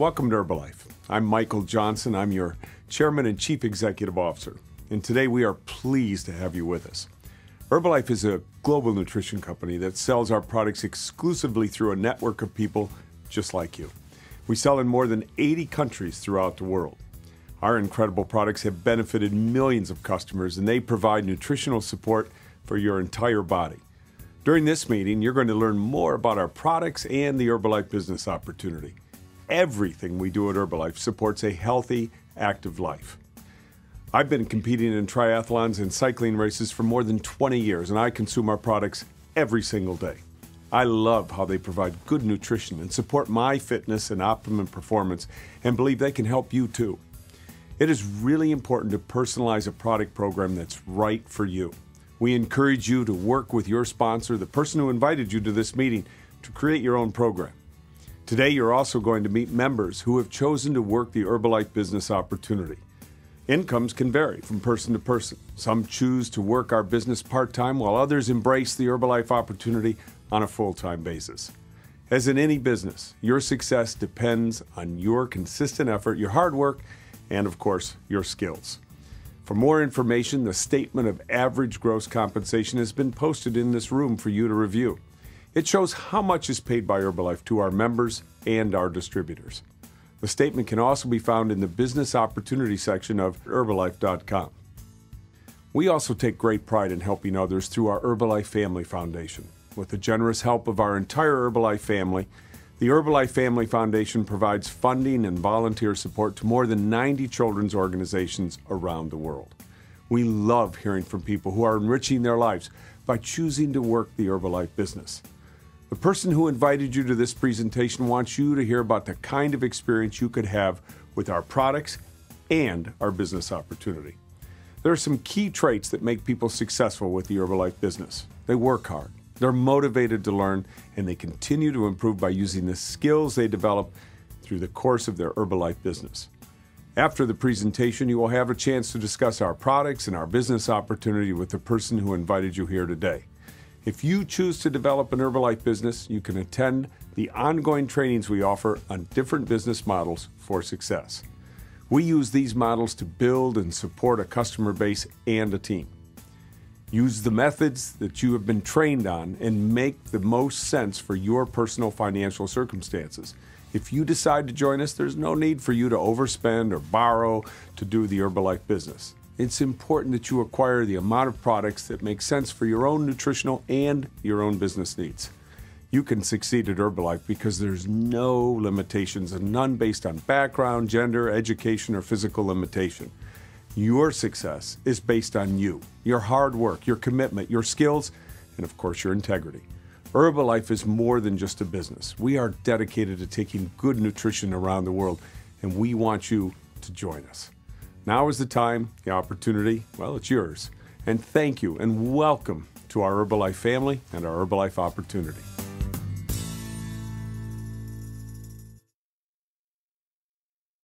Welcome to Herbalife. I'm Michael Johnson. I'm your Chairman and Chief Executive Officer. And today we are pleased to have you with us. Herbalife is a global nutrition company that sells our products exclusively through a network of people just like you. We sell in more than 80 countries throughout the world. Our incredible products have benefited millions of customers, and they provide nutritional support for your entire body. During this meeting, you're going to learn more about our products and the Herbalife business opportunity. Everything we do at Herbalife supports a healthy, active life. I've been competing in triathlons and cycling races for more than 20 years, and I consume our products every single day. I love how they provide good nutrition and support my fitness and optimum performance, and believe they can help you too. It is really important to personalize a product program that's right for you. We encourage you to work with your sponsor, the person who invited you to this meeting, to create your own program. Today, you're also going to meet members who have chosen to work the Herbalife business opportunity. Incomes can vary from person to person. Some choose to work our business part-time, while others embrace the Herbalife opportunity on a full-time basis. As in any business, your success depends on your consistent effort, your hard work, and of course, your skills. For more information, the Statement of Average Gross Compensation has been posted in this room for you to review. It shows how much is paid by Herbalife to our members and our distributors. The statement can also be found in the Business Opportunity section of Herbalife.com. We also take great pride in helping others through our Herbalife Family Foundation. With the generous help of our entire Herbalife family, the Herbalife Family Foundation provides funding and volunteer support to more than 90 children's organizations around the world. We love hearing from people who are enriching their lives by choosing to work the Herbalife business. The person who invited you to this presentation wants you to hear about the kind of experience you could have with our products and our business opportunity. There are some key traits that make people successful with the Herbalife business. They work hard, they're motivated to learn, and they continue to improve by using the skills they develop through the course of their Herbalife business. After the presentation, you will have a chance to discuss our products and our business opportunity with the person who invited you here today. If you choose to develop an Herbalife business, you can attend the ongoing trainings we offer on different business models for success. We use these models to build and support a customer base and a team. Use the methods that you have been trained on and make the most sense for your personal financial circumstances. If you decide to join us, there's no need for you to overspend or borrow to do the Herbalife business. It's important that you acquire the amount of products that make sense for your own nutritional and your own business needs. You can succeed at Herbalife because there's no limitations, and none based on background, gender, education, or physical limitation. Your success is based on you, your hard work, your commitment, your skills, and of course your integrity. Herbalife is more than just a business. We are dedicated to taking good nutrition around the world, and we want you to join us. Now is the time, the opportunity, well, it's yours. And thank you and welcome to our Herbalife family and our Herbalife opportunity.